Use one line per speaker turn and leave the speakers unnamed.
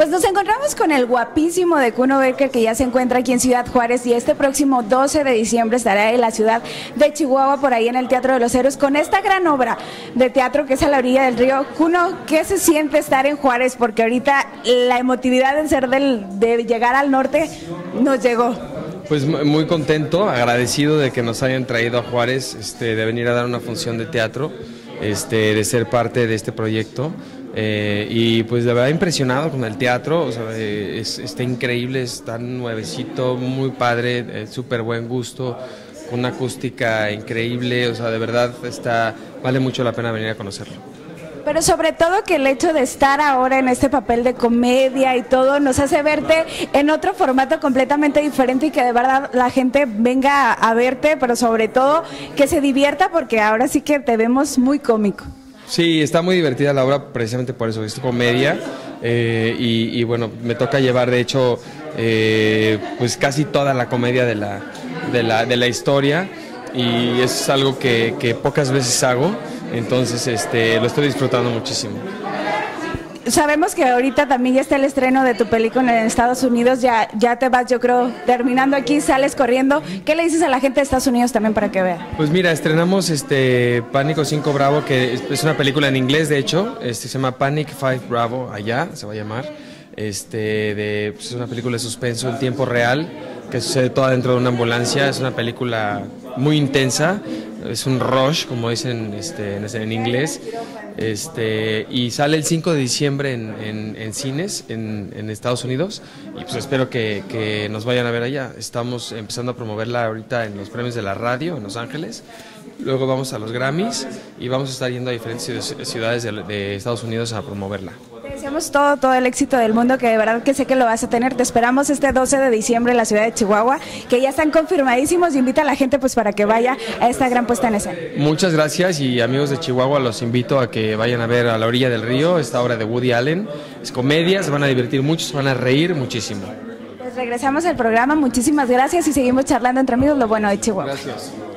Pues nos encontramos con el guapísimo de Kuno Becker, que ya se encuentra aquí en Ciudad Juárez, y este próximo 12 de diciembre estará en la ciudad de Chihuahua, por ahí en el Teatro de los Héroes, con esta gran obra de teatro que es A la orilla del río. Kuno, ¿qué se siente estar en Juárez? Porque ahorita la emotividad de llegar al norte nos llegó.
Pues muy contento, agradecido de que nos hayan traído a Juárez, de venir a dar una función de teatro, de ser parte de este proyecto. Y pues de verdad impresionado con el teatro, o sea, está increíble, está nuevecito, muy padre, súper buen gusto, con una acústica increíble, o sea, de verdad vale mucho la pena venir a conocerlo.
Pero sobre todo que el hecho de estar ahora en este papel de comedia y todo nos hace verte en otro formato completamente diferente, y que de verdad la gente venga a verte, pero sobre todo que se divierta, porque ahora sí que te vemos muy cómico.
Sí, está muy divertida la obra precisamente por eso, es comedia, y bueno, me toca llevar de hecho pues casi toda la comedia de la historia, y es algo que pocas veces hago, entonces lo estoy disfrutando muchísimo.
Sabemos que ahorita también ya está el estreno de tu película en Estados Unidos, ya te vas, yo creo, terminando aquí, sales corriendo. ¿Qué le dices a la gente de Estados Unidos también para que vea?
Pues mira, estrenamos Pánico 5 Bravo, que es una película en inglés, de hecho, se llama Panic 5 Bravo, allá se va a llamar. Pues es una película de suspenso en tiempo real, que sucede toda dentro de una ambulancia. Es una película muy intensa, es un rush, como dicen en inglés, y sale el 5 de diciembre en cines en Estados Unidos, y pues espero que nos vayan a ver allá. Estamos empezando a promoverla ahorita en los premios de la radio en Los Ángeles, luego vamos a los Grammys y vamos a estar yendo a diferentes ciudades de Estados Unidos a promoverla.
Te deseamos todo el éxito del mundo, que de verdad que sé que lo vas a tener. Te esperamos este 12 de diciembre en la ciudad de Chihuahua, que ya están confirmadísimos, y invita a la gente pues para que vaya a esta gran puesta en escena.
Muchas gracias, y amigos de Chihuahua, los invito a que vayan a ver A la orilla del río, esta obra de Woody Allen. Es comedia, se van a divertir mucho, se van a reír muchísimo.
Pues regresamos al programa, muchísimas gracias, y seguimos charlando entre amigos lo bueno de Chihuahua.
Gracias.